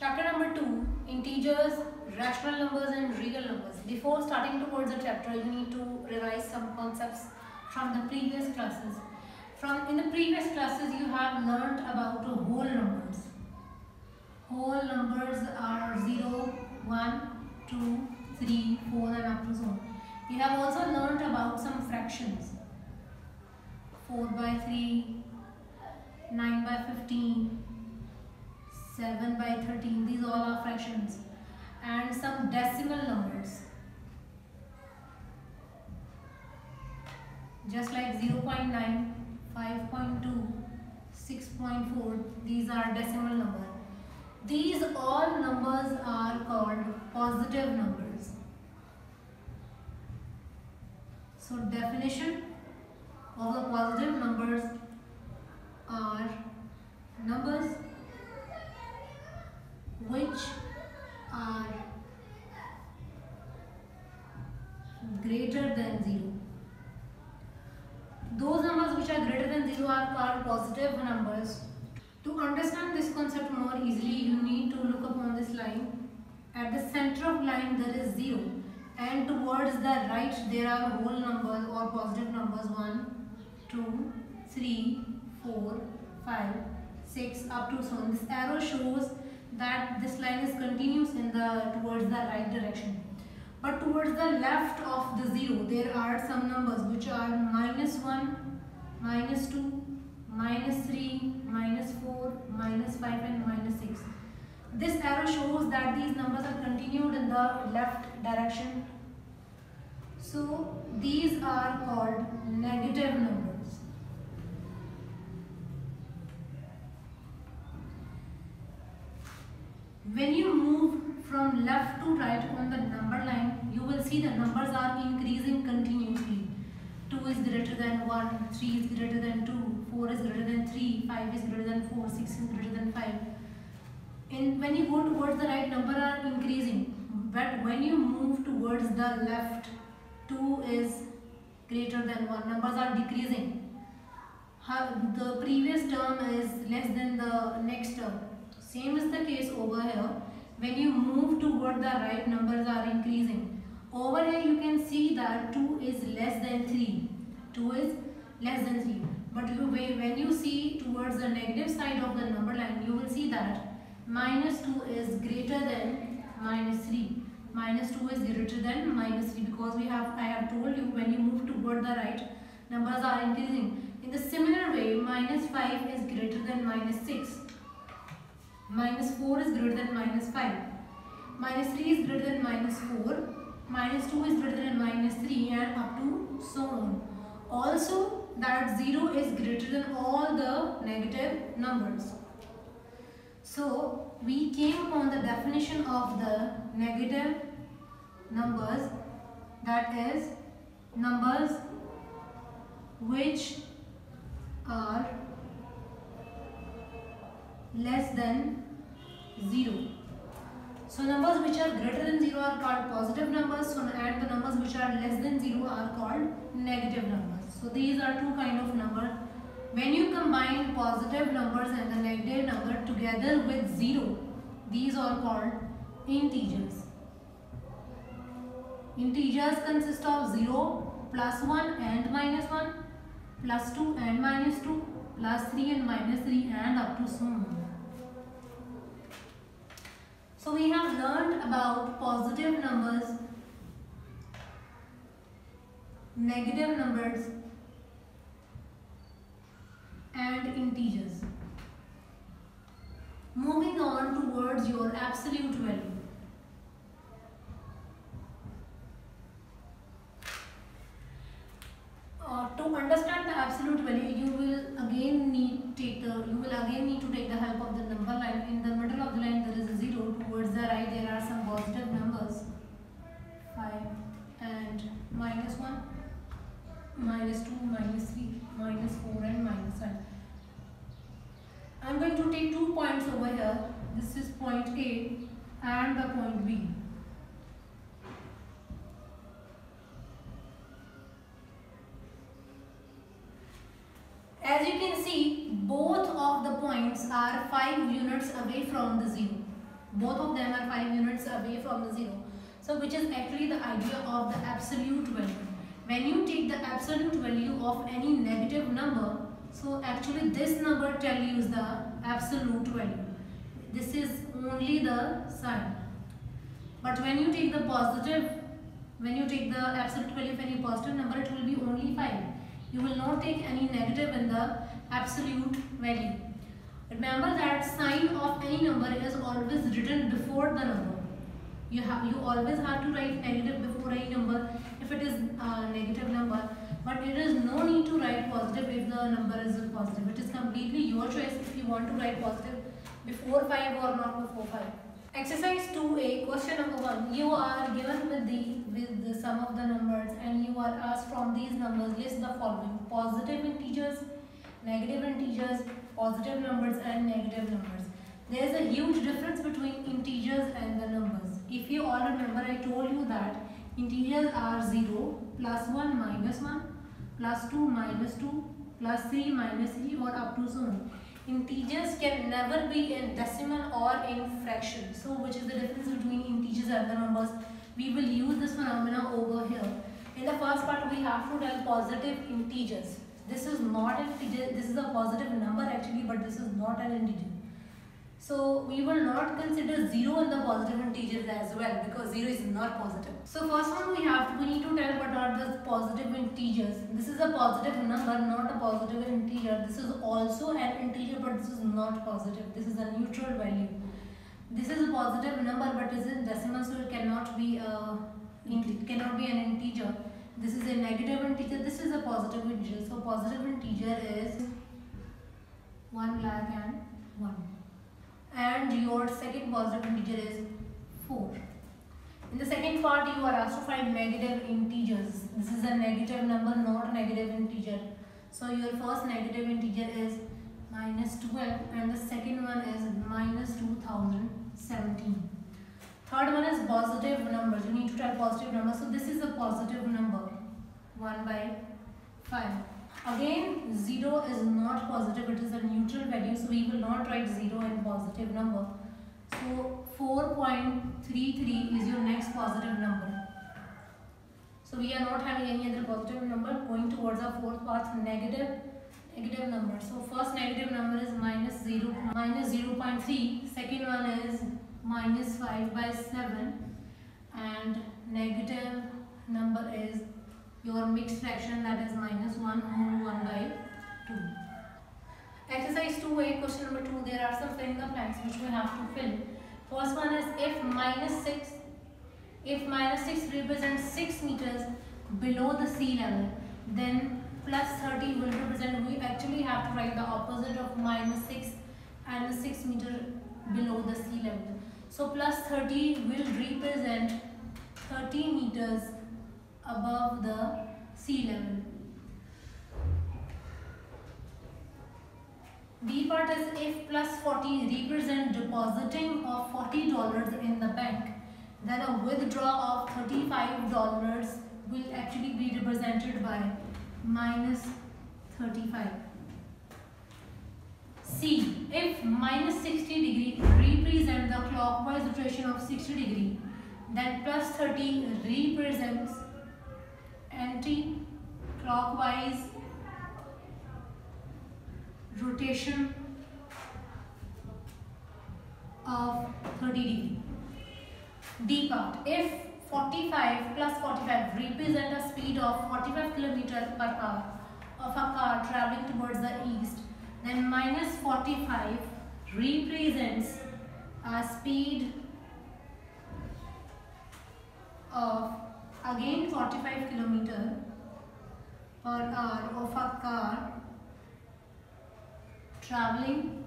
Chapter number 2, integers, rational numbers and real numbers. Before starting towards the chapter, you need to revise some concepts from the previous classes. In the previous classes, you have learnt about whole numbers. Whole numbers are 0, 1, 2, 3, 4 and up to so on. You have also learnt about some fractions. 4 by 3, 9 by 15, 7 by 13, these all are fractions, and some decimal numbers just like 0.9, 5.2, 6.4, these are decimal numbers. These all numbers are called positive numbers. So definition of the positive numbers are numbers which are greater than 0. Those numbers which are greater than 0 are called positive numbers. To understand this concept more easily, you need to look upon this line. At the center of line there is 0, and towards the right there are whole numbers or positive numbers 1, 2, 3, 4, 5, 6 up to so on. This arrow shows that this line is continuous towards the right direction. But towards the left of the 0 there are some numbers which are -1, -2, -3, -4, -5 and -6. This arrow shows that these numbers are continued in the left direction. So these are called negative numbers. When you move from left to right on the number line, you will see the numbers are increasing continuously. 2 is greater than 1, 3 is greater than 2, 4 is greater than 3, 5 is greater than 4, 6 is greater than 5. When you go towards the right, number are increasing. But when you move towards the left, 2 is greater than 1, numbers are decreasing. The previous term is less than the next term. Same is the case over here. When you move toward the right, numbers are increasing. Over here you can see that 2 is less than 3. 2 is less than 3. But when you see towards the negative side of the number line, you will see that -2 is greater than -3. -2 is greater than -3 because I have told you when you move toward the right, numbers are increasing. In the similar way, -5 is greater than -6. -4 is greater than -5, -3 is greater than -4, -2 is greater than -3 and up to so on. Also that 0 is greater than all the negative numbers. So we came upon the definition of the negative numbers, that is numbers which are less than 0. So numbers which are greater than 0 are called positive numbers, and the numbers which are less than 0 are called negative numbers. So these are two kinds of numbers. When you combine positive numbers and the negative number together with 0, these are called integers. Integers consist of 0, +1 and -1, +2 and -2, +3 and -3 and up to so on. So we have learned about positive numbers, negative numbers and integers. Moving on towards your absolute value. To understand the absolute value, you will again need to take the help of the number line. In the middle of the line there is a 0. Towards the right there are some positive numbers, 5 and -1, -2, -3, -4 and -5. I am going to take 2 points over here. This is point A and the point B. As you can see, both of the points are 5 units away from the 0. Both of them are 5 units away from the 0. So which is actually the idea of the absolute value. When you take the absolute value of any negative number, so actually this number tells you the absolute value. This is only the sign. But when you take the positive, when you take the absolute value of any positive number, it will be only 5. You will not take any negative in the absolute value. Remember that sign of any number is always written before the number. You always have to write negative before any number if it is a negative number. But there is no need to write positive if the number is positive. It is completely your choice if you want to write positive before 5 or not before 5. Exercise 2a, question number 1. You are given with the sum of the numbers and you are asked from these numbers list the following: positive integers, negative integers, positive numbers and negative numbers. There is a huge difference between integers and the numbers. If you all remember, I told you that integers are 0, plus 1, minus 1, plus 2, minus 2, plus 3, minus 3 or up to so on. Integers can never be in decimal or in fraction. So which is the difference between integers and the numbers? We will use this phenomena over here. In the first part we have to tell positive integers. This is not an integer, this is a positive number actually, but this is not an integer. So we will not consider 0 in the positive integers as well, because 0 is not positive. So first one we need to tell what are the positive integers. This is a positive number, not a positive integer. This is also an integer, but this is not positive. This is a neutral value. This is a positive number, but this is decimal, so it cannot be an integer. This is a negative integer. This is a positive integer. So positive integer is 1 lakh and 1. And your second positive integer is 4. In the second part you are asked to find negative integers. This is a negative number, not a negative integer. So your first negative integer is minus 12 and the second one is minus 2017. Third one is positive numbers. You need to tell positive numbers. So this is a positive number, 1 by 5. Again, 0 is not positive, it is a neutral value, so we will not write 0 in positive number. So 4.33 is your next positive number. So we are not having any other positive number. Going towards our fourth path, negative number. So first negative number is minus 0.3. Second one is minus 5 by 7. And negative number is your mixed fraction, that is minus 1 whole 1 by 2. Exercise 2a, question number 2. There are some fill in the blanks which we have to fill. First one is if minus 6 represents 6 meters below the sea level, then plus 30 will represent, we actually have to write the opposite of minus 6 and the 6 meter below the sea level. So plus 30 will represent 30 meters above the sea level. B part is if plus 40 represent depositing of $40 in the bank, then a withdrawal of $35 will actually be represented by minus 35. C, if minus 60 degree represent the clockwise rotation of 60 degree, then plus 30 represents anti-clockwise rotation of 30 degree. D part, if 45 plus 45 represent a speed of 45 km per hour of a car traveling towards the east, then minus 45 represents a speed of again 45 km per hour of a car traveling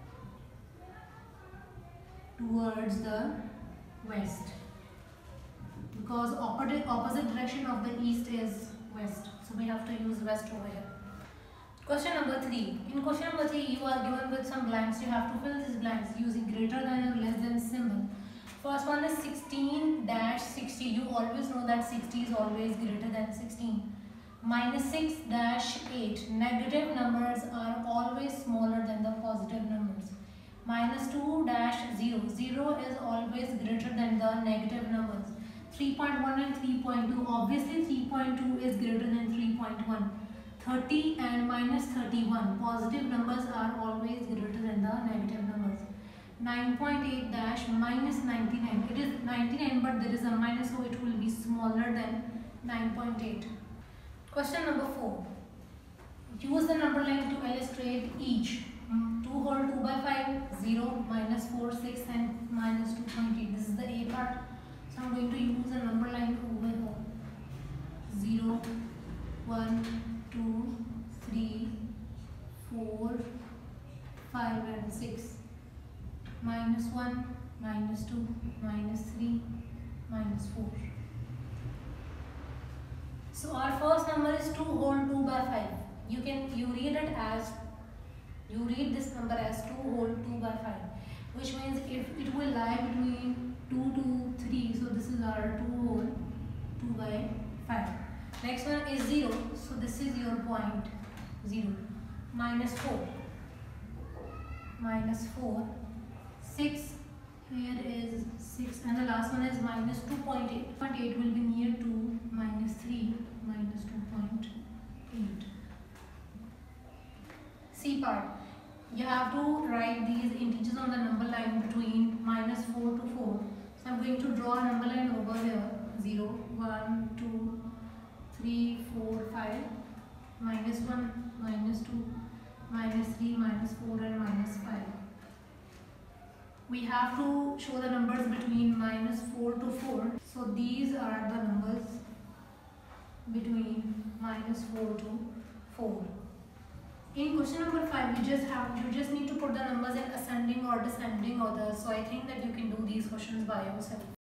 towards the west, because opposite direction of the east is west, so we have to use west over here. Question number 3. In question number 3 you are given with some blanks. You have to fill these blanks using greater than or less than symbol. First one is 16-60. You always know that 60 is always greater than 16. Minus 6-8. Negative numbers are always smaller than the positive numbers. minus 2 dash 0. 0 is always greater than the negative numbers. 3.1 and 3.2. Obviously 3.2 is greater than 3.1. 30 and minus 31. Positive numbers are always greater than the negative numbers. 9.8 dash minus 99. It is 99 but there is a minus, so it will be smaller than 9.8. Question number 4. Use the number line to illustrate each. 2 whole 2 by 5, 0, minus 4, 6 and minus 2.8. This is the A part. So I am going to use a number line over here. 0, 1, 2, 3, 4, 5 and 6. Minus 1, minus 2, minus 3, minus 4. So our first number is 2 whole 2 by 5. You read this number as 2 whole 2 by 5, which means if it will lie between 2 to 3, so this is our 2 whole 2 by 5. Next one is 0, so this is your point 0. Minus 4, minus 4, 6, here is 6, and the last one is minus 2.8. 0.8 will be near to minus 3, minus 2.8. C part. You have to write these integers on the number line between minus 4 to 4. So I am going to draw a number line over here. 0, 1, 2, 3, 4, 5, minus 1, minus 2, minus 3, minus 4 and minus 5. We have to show the numbers between minus 4 to 4. So these are the numbers between minus 4 to 4. In question number 5, you just need to put the numbers in ascending or descending order. So I think that you can do these questions by yourself.